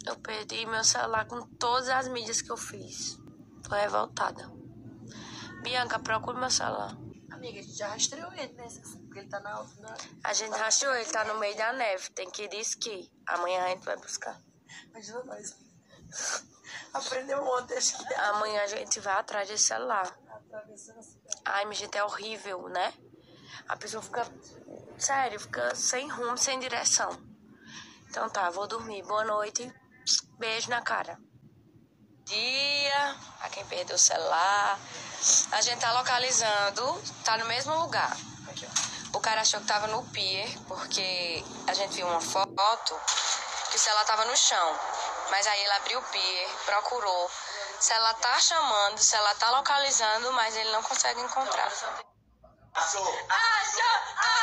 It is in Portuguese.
Eu perdi meu celular com todas as mídias que eu fiz. Tô revoltada. Bianca, procura meu celular. Amiga, a gente já rastreou ele, né? Porque ele tá na alta. A gente rastreou, ele tá no meio da neve. Tem que ir de esqui. Amanhã a gente vai buscar. Imagina nós. Aprendeu ontem. Amanhã a gente vai atrás desse celular. Ai, minha gente, é horrível, né? A pessoa fica... Sério, fica sem rumo, sem direção. Então tá, vou dormir. Boa noite. Beijo na cara. Dia, a quem perdeu o celular. A gente tá localizando, tá no mesmo lugar. Aqui, ó. O cara achou que tava no pier, porque a gente viu uma foto que o celular tava no chão. Mas aí ele abriu o pier, procurou. O celular tá chamando, o celular tá localizando, mas ele não consegue encontrar. Achou!